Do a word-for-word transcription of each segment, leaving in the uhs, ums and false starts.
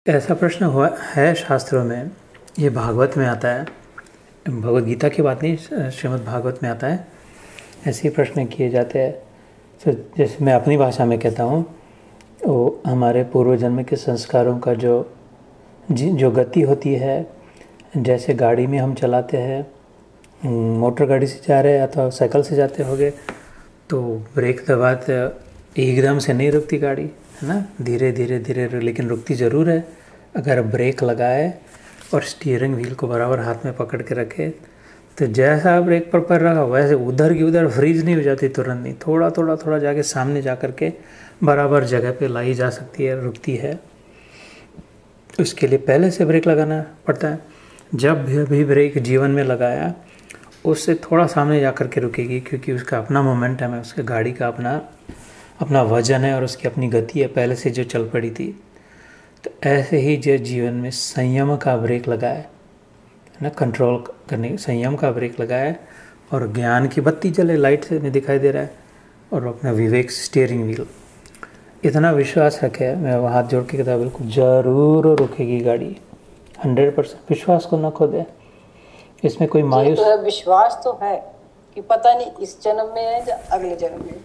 ऐसा प्रश्न हुआ है शास्त्रों में, ये भागवत में आता है, भगवद गीता की बात नहीं, श्रीमद् भागवत में आता है। ऐसे ही प्रश्न किए जाते हैं। तो जैसे मैं अपनी भाषा में कहता हूँ, वो हमारे पूर्व जन्म के संस्कारों का जो जो गति होती है, जैसे गाड़ी में हम चलाते हैं, मोटर गाड़ी से जा रहे हैं अथवा साइकिल से जाते होंगे, तो ब्रेक दबाते एकदम से नहीं रुकती गाड़ी, है ना, धीरे धीरे धीरे, लेकिन रुकती ज़रूर है। अगर ब्रेक लगाए और स्टीयरिंग व्हील को बराबर हाथ में पकड़ के रखे, तो जैसा ब्रेक पर पर रखा वैसे उधर की उधर फ्रीज नहीं हो जाती तुरंत, नहीं, थोड़ा थोड़ा थोड़ा जाके सामने जा कर के बराबर जगह पे लाई जा सकती है, रुकती है। उसके लिए पहले से ब्रेक लगाना पड़ता है। जब भी अभी ब्रेक जीवन में लगाया, उससे थोड़ा सामने जा कर के रुकेगी, क्योंकि उसका अपना मोमेंटम है, उसके गाड़ी का अपना अपना वजन है और उसकी अपनी गति है पहले से जो चल पड़ी थी। तो ऐसे ही जो जीवन में संयम का ब्रेक लगाए, है ना, कंट्रोल करने, संयम का ब्रेक लगाए और ज्ञान की बत्ती जले, लाइट से में दिखाई दे रहा है, और अपना विवेक स्टीयरिंग व्हील, इतना विश्वास रखे, मैं वो हाथ जोड़ के कहता बिल्कुल ज़रूर रुकेगी गाड़ी, हंड्रेड परसेंट विश्वास को न खो दे। इसमें कोई मायूस तो है, विश्वास तो है कि पता नहीं इस जन्म में है या अगले जन्म में।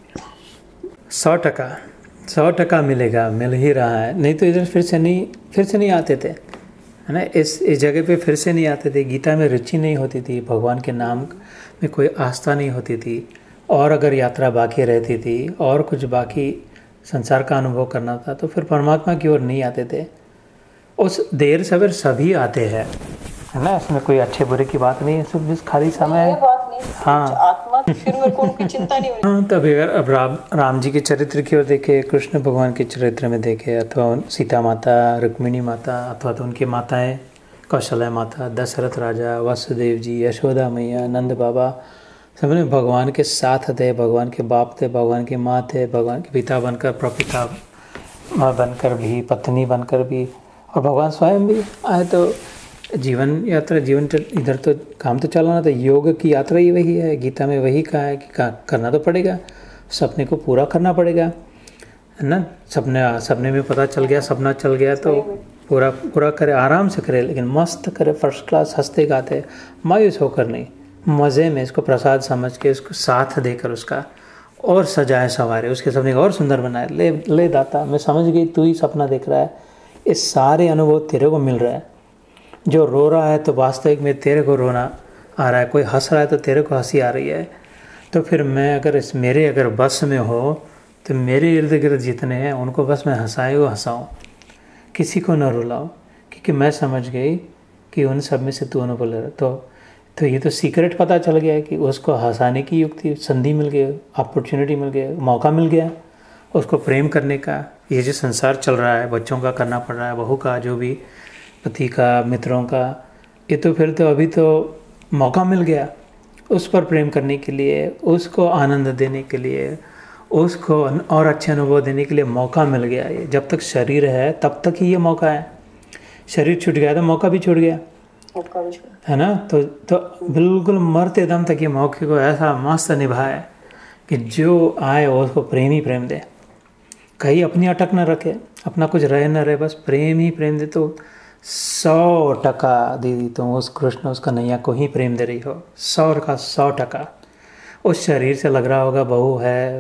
सौ टका सौ टका मिलेगा, मिल ही रहा है। नहीं तो इधर फिर से नहीं फिर से नहीं आते थे, है ना, इस इस जगह पे फिर से नहीं आते थे। गीता में रुचि नहीं होती थी, भगवान के नाम में कोई आस्था नहीं होती थी, और अगर यात्रा बाकी रहती थी और कुछ बाकी संसार का अनुभव करना था, तो फिर परमात्मा की ओर नहीं आते थे। उस देर सवेर सभी आते हैं, है ना, इसमें कोई अच्छे बुरे की बात नहीं है, सिर्फ जिस खाली समय है। हाँ, आत्मा फिर मेरे को उनकी चिंता नहीं होती। हाँ, तभी अगर अब राम राम जी के चरित्र की ओर देखे, कृष्ण भगवान के चरित्र में देखे, अथवा सीता माता, रुक्मिणी माता, अथवा तो उनकी माताएं, कौशल्या माता, दशरथ राजा, वासुदेव जी, यशोदा मैया, नंद बाबा, सबने भगवान के साथ थे, भगवान के बाप थे, भगवान की माँ थे, भगवान के पिता बनकर, प्रपिता बनकर भी, पत्नी बनकर भी, और भगवान स्वयं भी आए। तो जीवन यात्रा, जीवन इधर तो काम तो चलाना था, योग की यात्रा ही वही है। गीता में वही कहा है कि करना तो पड़ेगा, सपने को पूरा करना पड़ेगा, है ना। सपने सपने में पता चल गया, सपना चल गया तो पूरा पूरा करे, आराम से करे, लेकिन मस्त करे, फर्स्ट क्लास, हंसते गाते, मायूस होकर नहीं, मज़े में इसको प्रसाद समझ के, उसको साथ देकर उसका और सजाए संवारे, उसके सपने को और सुंदर बनाए। ले ले दाता, मैं समझ गई तू ही सपना देख रहा है, इस सारे अनुभव तेरे को मिल रहा है। जो रो रहा है तो वास्तविक में तेरे को रोना आ रहा है, कोई हंस रहा है तो तेरे को हंसी आ रही है। तो फिर मैं अगर इस मेरे अगर बस में हो, तो मेरे इर्द गिर्द जितने हैं उनको बस मैं हंसाए वो हंसाऊँ, किसी को न रुलाऊँ, क्योंकि मैं समझ गई कि उन सब में से तू अनुभव ले रहा। तो तो ये तो सीक्रेट पता चल गया कि उसको हंसाने की युक्ति, संधि मिल गई, अपॉर्चुनिटी मिल गया, मौका मिल गया उसको प्रेम करने का। ये जो संसार चल रहा है, बच्चों का करना पड़ रहा है, बहू का, जो भी पति का, मित्रों का, ये तो फिर तो अभी तो मौका मिल गया उस पर प्रेम करने के लिए, उसको आनंद देने के लिए, उसको और अच्छे अनुभव देने के लिए मौका मिल गया। ये जब तक शरीर है तब तक ही ये मौका है, शरीर छूट गया तो मौका भी छूट गया, है ना। तो तो बिल्कुल मरते दम तक ये मौके को ऐसा मस्त निभाए कि जो आए वो उसको प्रेम ही प्रेम दे, कहीं अपनी अटक न रखे, अपना कुछ रहे न रहे, बस प्रेम ही प्रेम दे। तो सौ टका दीदी तुम उस कृष्ण, उस कन्हैया को ही प्रेम दे रही हो, सौ का सौ टका। उस शरीर से लग रहा होगा बहू है,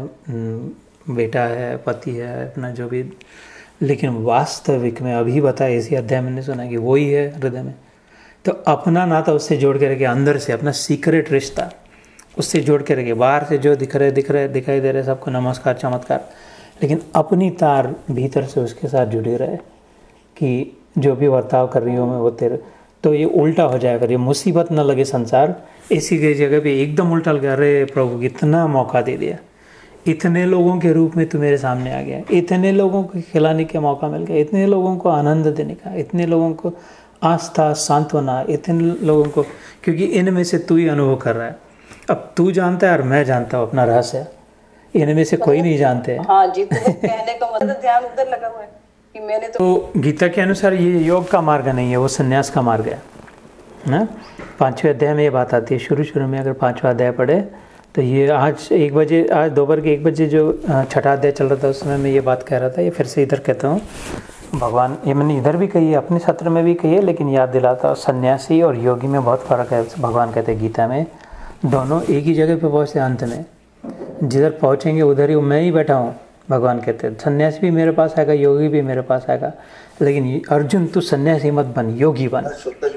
बेटा है, पति है, अपना जो भी, लेकिन वास्तविक में अभी बताया, इसी अध्याय मैंने सुना कि वो ही है हृदय में। तो अपना नाता उससे जोड़ के रखे, अंदर से अपना सीक्रेट रिश्ता उससे जोड़ के रखे। बाहर से जो दिख रहे दिख रहे दिखाई दे रहे सबको नमस्कार चमत्कार, लेकिन अपनी तार भीतर से उसके साथ जुड़ी रहे कि जो भी बर्ताव कर रही हूँ मैं वो तेरे। तो ये उल्टा हो जाएगा, ये मुसीबत न लगे संसार, इसी की जगह पे एकदम उल्टा लगा, अरे प्रभु इतना मौका दे दिया, इतने लोगों के रूप में तू मेरे सामने आ गया, इतने लोगों को खिलाने का मौका मिल गया, इतने लोगों को आनंद देने का, इतने लोगों को आस्था, सांत्वना, इतने लोगों को, क्योंकि इनमें से तू ही अनुभव कर रहा है। अब तू जानता है और मैं जानता हूँ अपना रहस्य, इनमें से कोई नहीं जानते। हाँ जी, तो कहने का मतलब ध्यान उधर लगा हुआ है कि मैंने तो, तो गीता के अनुसार ये योग का मार्ग नहीं है, वो संन्यास का मार्ग है ना। पाँचवें अध्याय में ये बात आती है, शुरू शुरू में अगर पाँचवा अध्याय पढ़े तो ये आज एक बजे, आज दोपहर के एक बजे जो छठा अध्याय चल रहा था उस समय मैं ये बात कह रहा था, ये फिर से इधर कहता हूँ भगवान, ये मैंने इधर भी कही है, अपने सत्र में भी कही है, लेकिन याद दिलाता हूँ, सन्यासी और योगी में बहुत फर्क है। भगवान कहते हैं गीता में, दोनों एक ही जगह पे पहुँचते अंत में, जिधर पहुँचेंगे उधर ही मैं ही बैठा हूँ। भगवान कहते हैं सन्यासी भी मेरे पास आएगा, योगी भी मेरे पास आएगा, लेकिन अर्जुन तू सन्यासी मत बन, योगी बन।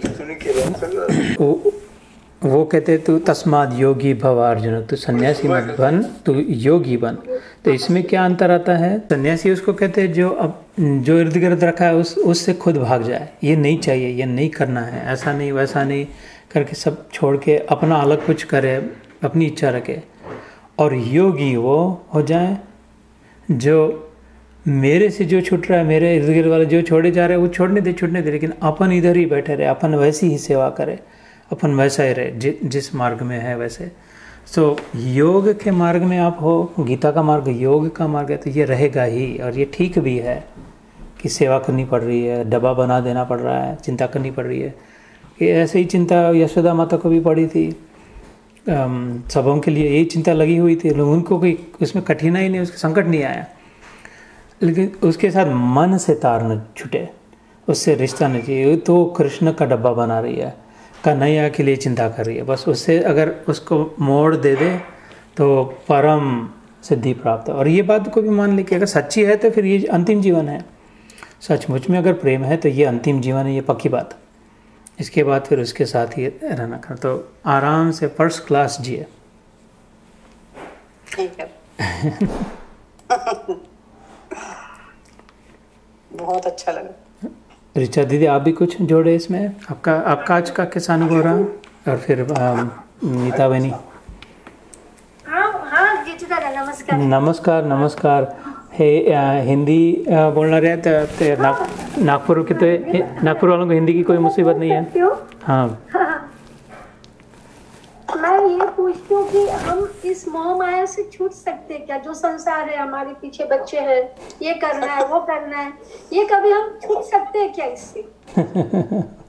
वो, वो कहते तू तस्माद योगी भव अर्जुन, तू सन्यासी मत बन, तू योगी बन। तो इसमें क्या अंतर आता है? सन्यासी उसको कहते हैं जो अब जो इर्द गिर्द रखा है उस उससे खुद भाग जाए, ये नहीं चाहिए, ये नहीं करना है, ऐसा नहीं वैसा नहीं करके सब छोड़ के अपना अलग कुछ करे, अपनी इच्छा रखे। और योगी वो हो जाए जो मेरे से जो छूट रहा है, मेरे इर्द गिर्द वाले जो छोड़े जा रहे हैं वो छोड़ने दे, छूटने दे, लेकिन अपन इधर ही बैठे रहे, अपन वैसी ही सेवा करे, अपन वैसा ही रहे जि, जिस मार्ग में है वैसे। सो so, योग के मार्ग में आप हो, गीता का मार्ग योग का मार्ग है, तो ये रहेगा ही। और ये ठीक भी है कि सेवा करनी पड़ रही है, डब्बा बना देना पड़ रहा है, चिंता करनी पड़ रही है। ये ऐसे ही चिंता यशोदा माता को भी पड़ी थी, सबों के लिए यही चिंता लगी हुई थी, उनको कोई उसमें कठिनाई नहीं, उसका संकट नहीं आया, लेकिन उसके साथ मन से तार न छूटे, उससे रिश्ता नहीं चाहिए। तो कृष्ण का डब्बा बना रही है, कन्हैया के लिए चिंता कर रही है, बस उससे अगर उसको मोड़ दे दे तो परम सिद्धि प्राप्त है। और ये बात को भी मान ले कि अगर सच्ची है तो फिर ये अंतिम जीवन है, सचमुच में अगर प्रेम है तो ये अंतिम जीवन है, ये पक्की बात। इसके बाद फिर उसके साथ ही रहना कर, तो आराम से फर्स्ट क्लास जिए। ठीक है। बहुत अच्छा लगा। ऋचा दीदी, आप भी कुछ जोड़े इसमें? आपका आपका आज का कैसा अनुभव रहा? और फिर नीता बहनी। हाँ हाँ नमस्कार नमस्कार नमस्कार। हे हिंदी बोलना रहे तो ना, नागपुर के तो नागपुर वालों को हिंदी की कोई मुसीबत नहीं है। हाँ, मैं ये पूछती हूँ कि हम इस मोह माया से छूट सकते हैं क्या? जो संसार है, हमारे पीछे बच्चे हैं, ये करना है वो करना है, ये कभी हम छूट सकते हैं क्या इससे?